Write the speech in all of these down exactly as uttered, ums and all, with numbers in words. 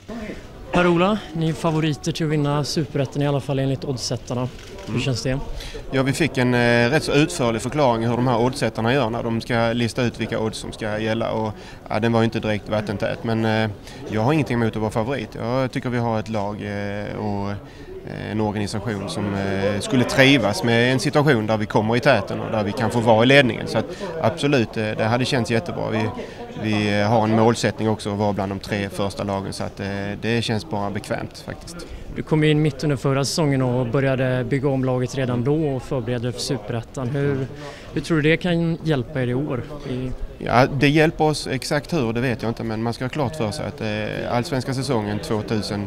Per-Ola, ni är favoriter till att vinna Superettan i alla fall enligt oddsättarna. Hur Mm. känns det? Ja, vi fick en eh, rätt så utförlig förklaring hur de här oddsättarna gör när de ska lista ut vilka odds som ska gälla. Och, ja, den var ju inte direkt vattentät, men eh, jag har ingenting emot att vara favorit. Jag tycker vi har ett lag eh, och en organisation som eh, skulle trivas med en situation där vi kommer i täten och där vi kan få vara i ledningen. Så att, absolut, eh, det hade känts jättebra. Vi, vi har en målsättning också att vara bland de tre första lagen, så att, eh, det känns bara bekvämt faktiskt. Du kom in mitt under förra säsongen och började bygga om laget redan då och förberedde för Superettan. Hur, hur tror du det kan hjälpa er i år? I... Ja, det hjälper oss exakt hur, det vet jag inte, men man ska ha klart för sig att eh, allsvenska säsongen tvåtusen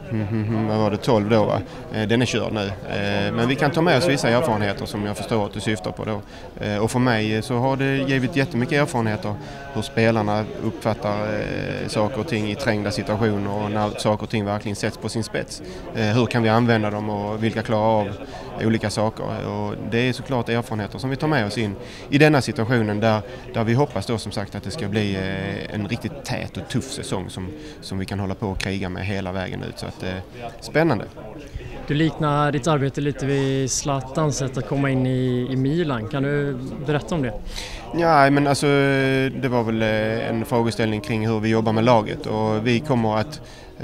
vad var det, tolv då, va? Den är körd nu. Men vi kan ta med oss vissa erfarenheter som jag förstår att du syftar på då. Och för mig så har det givit jättemycket erfarenheter hur spelarna uppfattar saker och ting i trängda situationer och när saker och ting verkligen sätts på sin spets. Hur kan vi använda dem och vilka klarar av olika saker. Och det är såklart erfarenheter som vi tar med oss in i denna situationen där, där vi hoppas då som sagt att det ska bli en riktigt tät och tuff säsong som, som vi kan hålla på och kriga med hela vägen ut. Så att, eh, spännande. Du liknar ditt arbete lite vid Zlatans sätt att komma in i, i Milan. Kan du berätta om det? Ja, men alltså det var väl en frågeställning kring hur vi jobbar med laget, och vi kommer att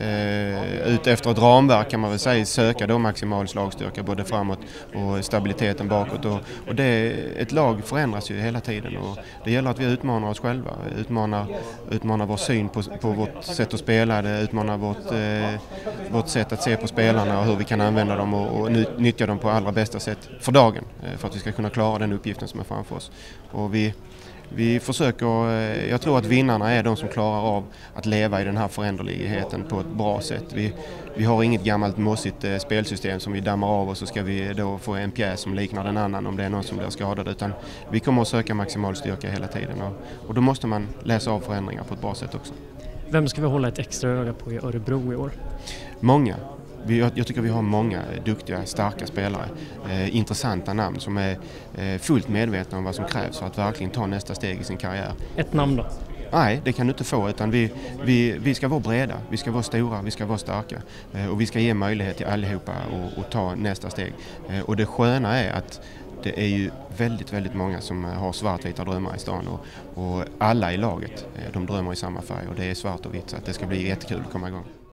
eh, ut efter ett ramverk kan man väl säga söka då maximal slagstyrka både framåt och stabiliteten bakåt, och, och det, ett lag förändras ju hela tiden och det gäller att vi utmanar oss själva, utmanar, utmanar vår syn på, på vårt sätt att spela, det utmanar vårt, eh, vårt sätt att se på spelarna och hur vi kan använda dem och, och nyttja dem på allra bästa sätt för dagen för att vi ska kunna klara den uppgiften som är framför oss. Och vi Vi försöker, jag tror att vinnarna är de som klarar av att leva i den här föränderligheten på ett bra sätt. Vi, vi har inget gammalt mossigt spelsystem som vi dammar av och så ska vi då få en pjäs som liknar den annan om det är någon som blir skadad, utan vi kommer att söka maximal styrka hela tiden och, och då måste man läsa av förändringar på ett bra sätt också. Vem ska vi hålla ett extra öga på i Örebro i år? Många. Jag tycker vi har många duktiga, starka spelare, eh, intressanta namn som är eh, fullt medvetna om vad som krävs för att verkligen ta nästa steg i sin karriär. Ett namn då? Nej, det kan du inte få, utan vi, vi, vi ska vara breda, vi ska vara stora, vi ska vara starka eh, och vi ska ge möjlighet till allihopa att ta nästa steg. Eh, och det sköna är att det är ju väldigt, väldigt många som har svartvita drömmar i stan och, och alla i laget, eh, de drömmer i samma färg och det är svart och vitt, så att det ska bli jättekul att komma igång.